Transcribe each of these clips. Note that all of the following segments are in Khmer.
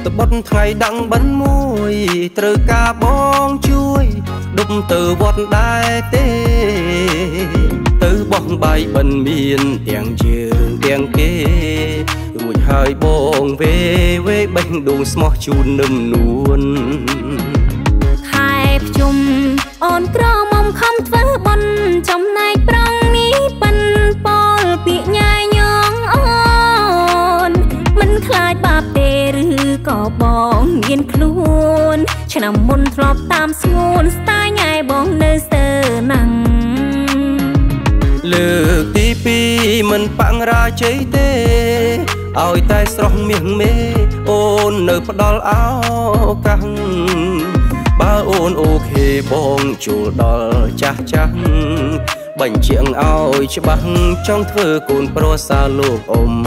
តបត់ថ្ងៃដងបិណ្ឌមួយត្រូវការបងជួយដុំទៅវត្តដែរទេទៅបោះបាយបិណ្ឌមានទាំងជើងទាំងគេរួចហើយបងវេបេះដូងស្មោះជូននឹមនួនខែភ្ជុំអូនក្រមុំខំធ្វើបន់ចំណែកប្រងនេះប៉ិនប៉លពាក្យញ៉ាយញងអូនមិនខ្លាចបាបទេឬក៏បងមានខ្លួនឆ្នាំមុនធ្លាប់តាមស្ងួនស្ដាយញ៉ែបងនៅស្ទើណាំងលើកទីពីរមិនបាំងរាជ័យទេឲ្យតែស្រស់មាសមេអូននៅផ្ដល់ឱកាសបើអូនអូខេបងជួលដល់ចាស់ចាស់បញ្ជាក់ឲ្យច្បាស់ចង់ធ្វើកូនប្រសាលោកអ៊ំ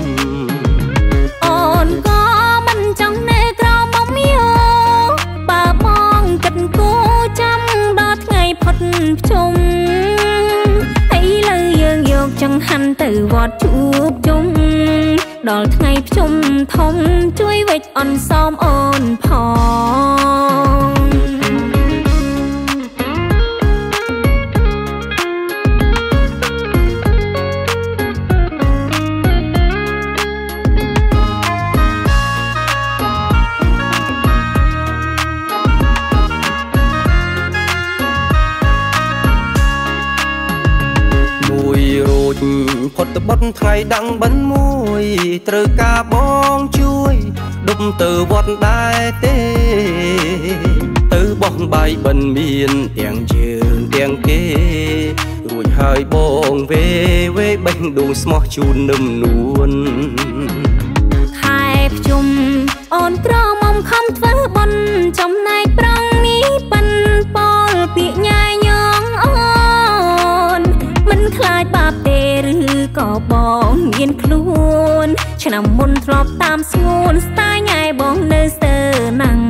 អូនក៏មិនចង់នៅក្រមុំយោបើបងគិតគូចាំដល់ថ្ងៃផុតភ្ជុំឥឡូវយើងយកចង្ហាន់ទៅវត្តជួបជុំដល់ថ្ងៃភ្ជុំធំជួយវិចអន់សមអូនផងផុតបត់ថ្ងៃដងបិណ្ឌមួយត្រូវការបងជួយដុំទៅវត្តដែរទេទៅបោះបាយបិណ្ឌមានទាំងជើងទាំងគេរួចហើយបងវេបេះដូងស្មោះជូននឹមនួនខែភ្ជុំអូនក្រមុំខំធ្វើបន់ចំណែកប្រងនេះប៉ិនប៉លពាក្យញ៉ាយញងអូនមិនខ្លាចបាបទេឬក៏បងមានខ្លួនឆ្នាំមុនធ្លាប់តាមស្ងួនស្ដាយញ៉ែបងនៅស្ទើណាំង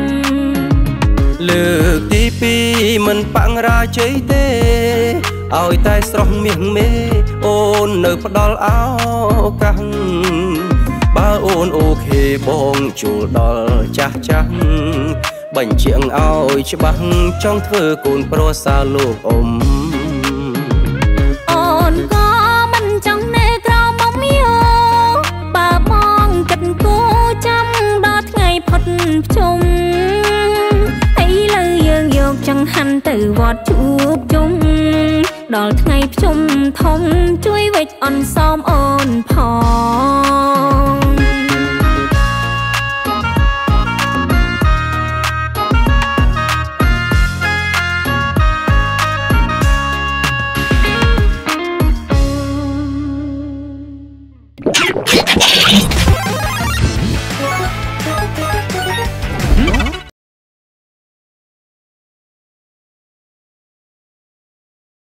លើកទីពីរមិនបាំងរាជ័យទេឲ្យតែស្រស់មាសមេអូននៅផ្ដល់ឱកាសបើអូនអូខេបងជួលដល់ចាស់ចាស់បញ្ជាក់ឲ្យច្បាស់ចង់ធ្វើកូនប្រសាលោកអ៊ំអូនក៏មិនចង់នៅក្រមុំយោបើបងគិតគូចាំដល់ថ្ងៃផុតភ្ជុំឥឡូវយើងយកចង្ហាន់ទៅវត្តជួបជុំដល់ថ្ងៃភ្ជុំធំជួយវិចអន់សមអូនផង